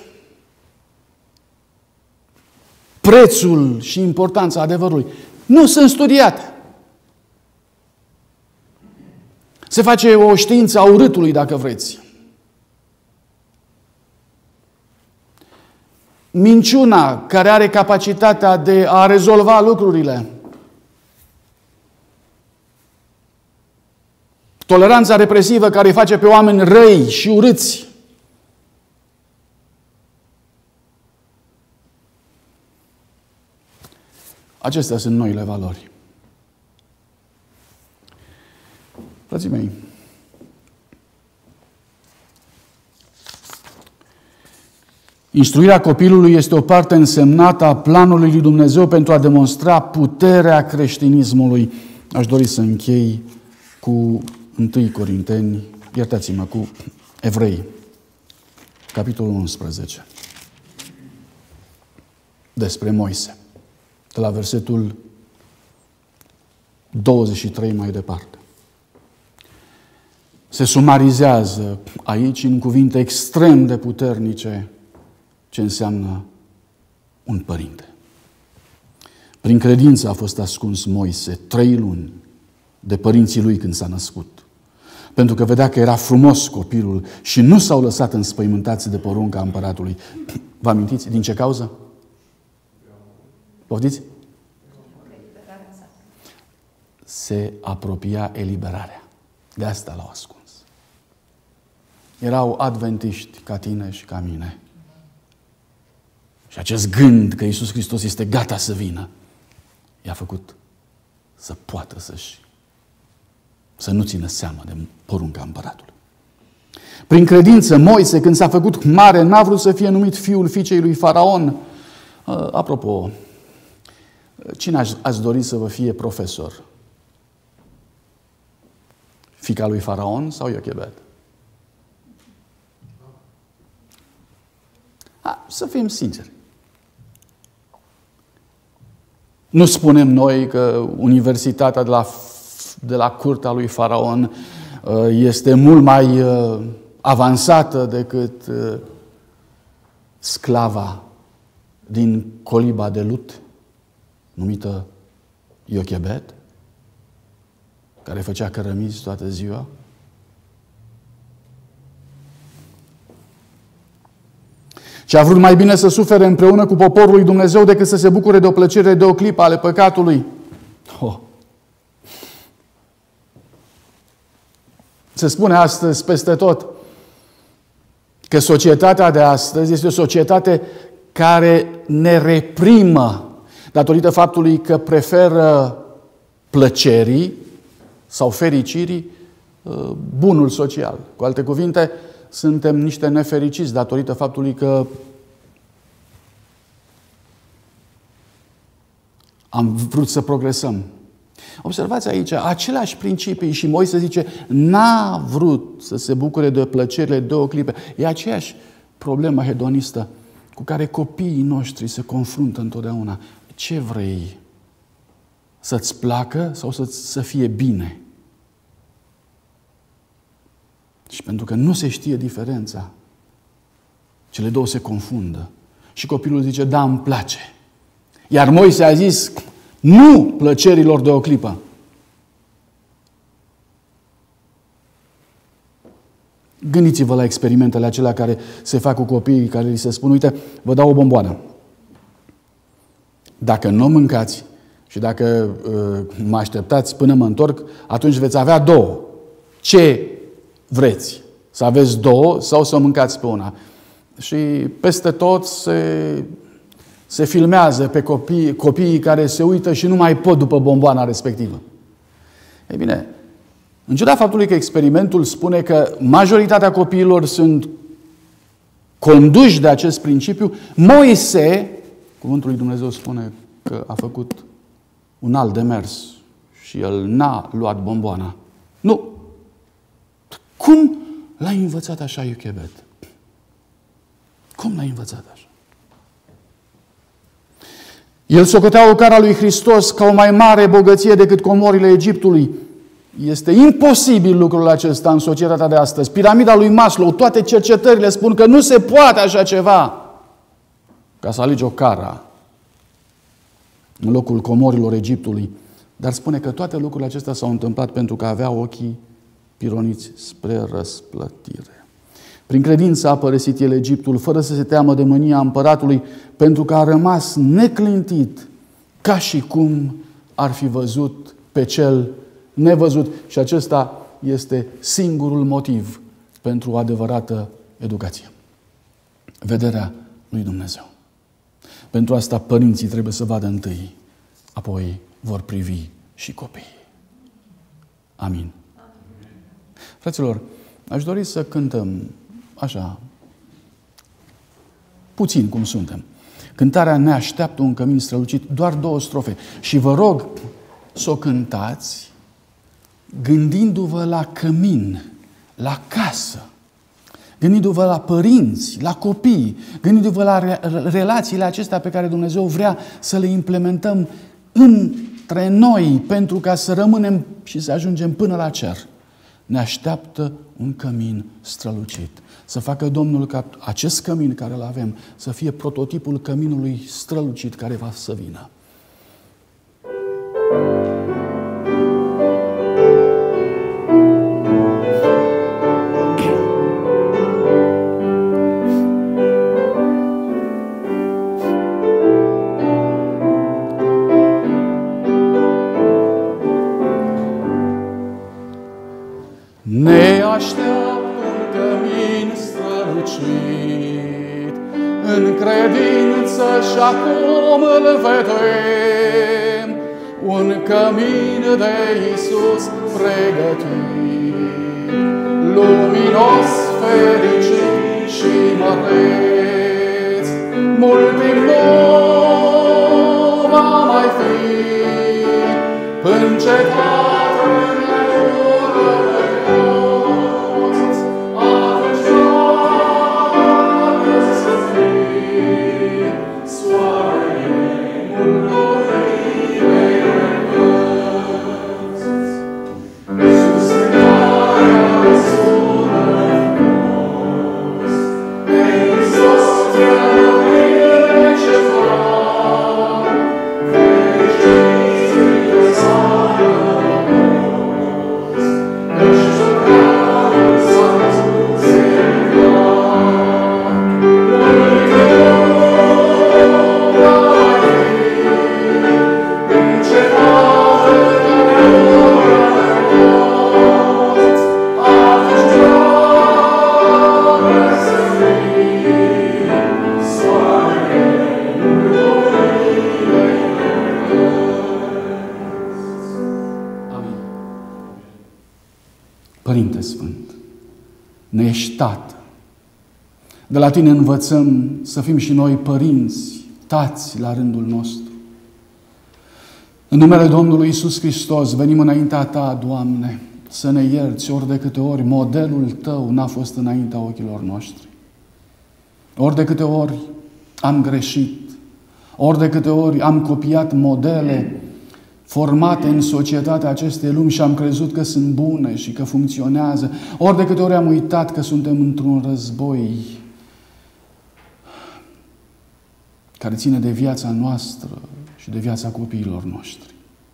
Prețul și importanța adevărului nu sunt studiate. Se face o știință a urâtului, dacă vreți. Minciuna, care are capacitatea de a rezolva lucrurile. Toleranța represivă care îi face pe oameni răi și urâți. Acestea sunt noile valori. Frații mei, instruirea copilului este o parte însemnată a planului lui Dumnezeu pentru a demonstra puterea creștinismului. Aș dori să închei cu întâi Corinteni, iertați-mă, cu Evrei, capitolul unsprezece, despre Moise, de la versetul douăzeci și trei mai departe. Se sumarizează aici, în cuvinte extrem de puternice, ce înseamnă un părinte. Prin credință a fost ascuns Moise trei luni de părinții lui când s-a născut, pentru că vedea că era frumos copilul și nu s-au lăsat înspăimântați de porunca împăratului. Vă amintiți? Din ce cauză? Poftiți? Se apropia eliberarea. De asta l-au ascuns. Erau adventiști ca tine și ca mine. Și acest gând că Iisus Hristos este gata să vină, i-a făcut să poată să-și să nu țină seama de porunca împăratului. Prin credință, Moise, când s-a făcut mare, n-a vrut să fie numit fiul fiicei lui Faraon. Apropo, cine ați dori să vă fie profesor? Fiica lui Faraon sau Iochebed? Ha, să fim sinceri. Nu spunem noi că universitatea de la, de la curtea lui Faraon este mult mai avansată decât sclava din coliba de lut, numită Iochebed, care făcea cărămizi toată ziua. Și a vrut mai bine să sufere împreună cu poporul lui Dumnezeu decât să se bucure de o plăcere de o clipă ale păcatului. Oh. Se spune astăzi peste tot că societatea de astăzi este o societate care ne reprimă datorită faptului că preferă plăcerii sau fericirii bunul social. Cu alte cuvinte, suntem niște nefericiți datorită faptului că am vrut să progresăm. Observați aici, aceleași principii și Moise zice, n-a vrut să se bucure de plăcerile de o clipă. E aceeași problemă hedonistă cu care copiii noștri se confruntă întotdeauna. Ce vrei? Să-ți placă sau să, să fie bine? Și pentru că nu se știe diferența, cele două se confundă. Și copilul zice, da, îmi place. Iar Moise a zis, nu plăcerilor de o clipă. Gândiți-vă la experimentele acelea care se fac cu copiii, care li se spun, uite, vă dau o bomboană. Dacă nu o mâncați și dacă uh, mă așteptați până mă întorc, atunci veți avea două. Ce vreți? Să aveți două sau să mâncați pe una? Și peste tot se, se filmează pe copii, copiii care se uită și nu mai pot după bomboana respectivă. Ei bine, în ciuda faptului că experimentul spune că majoritatea copiilor sunt conduși de acest principiu, Moise, cuvântul lui Dumnezeu spune că a făcut un alt demers și el n-a luat bomboana. Nu! Cum l-a învățat așa Iochebed? Cum l-a învățat așa? El socotea ocara lui Hristos ca o mai mare bogăție decât comorile Egiptului. Este imposibil lucrul acesta în societatea de astăzi. Piramida lui Maslow, toate cercetările spun că nu se poate așa ceva ca să alegi o cara în locul comorilor Egiptului. Dar spune că toate lucrurile acestea s-au întâmplat pentru că avea ochii pironiți spre răsplătire. Prin credință a părăsit el Egiptul, fără să se teamă de mânia împăratului, pentru că a rămas neclintit, ca și cum ar fi văzut pe cel nevăzut. Și acesta este singurul motiv pentru o adevărată educație. Vederea lui Dumnezeu. Pentru asta părinții trebuie să vadă întâi, apoi vor privi și copiii. Amin. Fraților, aș dori să cântăm așa, puțin cum suntem. Cântarea Ne așteaptă un cămin strălucit, doar două strofe. Și vă rog să o cântați gândindu-vă la cămin, la casă, gândindu-vă la părinți, la copii, gândindu-vă la relațiile acestea pe care Dumnezeu vrea să le implementăm între noi pentru ca să rămânem și să ajungem până la cer. Ne așteaptă un cămin strălucit. Să facă Domnul ca acest cămin care îl avem să fie prototipul căminului strălucit care va să vină. Ne așteaptă un cămin strălucit, în credință și acum îl vedem, un cămin de Iisus pregătit, luminos, fericit și măreț. Mult timp nu va mai fi, până ce Părinte Sfânt, ne ești Tată. De la Tine învățăm să fim și noi părinți, tați la rândul nostru. În numele Domnului Iisus Hristos venim înaintea Ta, Doamne, să ne ierți ori de câte ori modelul Tău n-a fost înaintea ochilor noștri. Ori de câte ori am greșit, ori de câte ori am copiat modele formate în societatea acestei lumi și am crezut că sunt bune și că funcționează, ori de câte ori am uitat că suntem într-un război care ține de viața noastră și de viața copiilor noștri.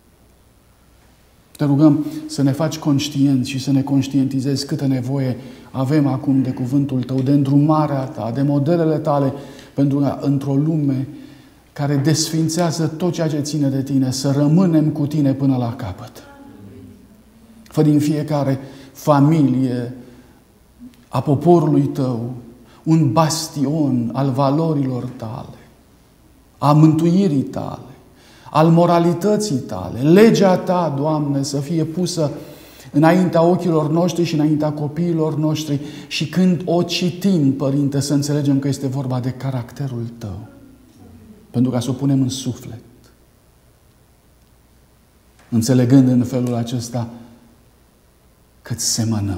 Te rugăm să ne faci conștienți și să ne conștientizezi câtă nevoie avem acum de cuvântul Tău, de îndrumarea Ta, de modelele Tale, pentru că într-o lume care desfințează tot ceea ce ține de Tine, să rămânem cu Tine până la capăt. Fă din fiecare familie a poporului Tău un bastion al valorilor Tale, a mântuirii Tale, al moralității Tale. Legea Ta, Doamne, să fie pusă înaintea ochilor noștri și înaintea copiilor noștri și când o citim, Părinte, să înțelegem că este vorba de caracterul Tău. Pentru ca să o punem în suflet. Înțelegând în felul acesta cât semănăm.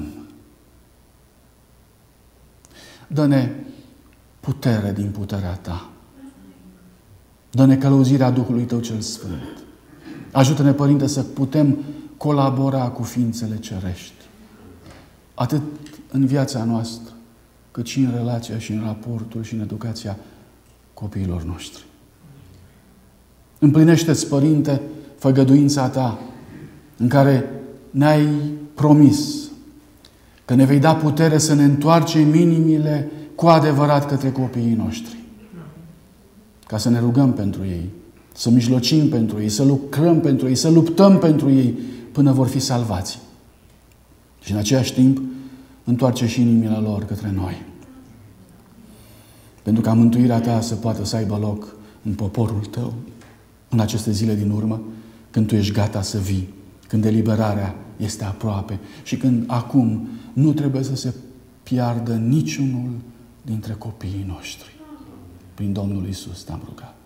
Dă-ne putere din puterea Ta. Dă-ne călăuzirea Duhului Tău cel Sfânt. Ajută-ne, Părinte, să putem colabora cu ființele cerești. Atât în viața noastră, cât și în relația și în raportul și în educația copiilor noștri. Împlinește-ți, Părinte, făgăduința Ta în care ne-ai promis că ne vei da putere să ne întoarcem inimile cu adevărat către copiii noștri. Ca să ne rugăm pentru ei, să mijlocim pentru ei, să lucrăm pentru ei, să luptăm pentru ei până vor fi salvați. Și în același timp, întoarce și inimile lor către noi. Pentru ca mântuirea Ta să poată să aibă loc în poporul Tău, în aceste zile din urmă, când Tu ești gata să vii când eliberarea este aproape și când acum nu trebuie să se piardă niciunul dintre copiii noștri. Prin Domnul Iisus te-am rugat.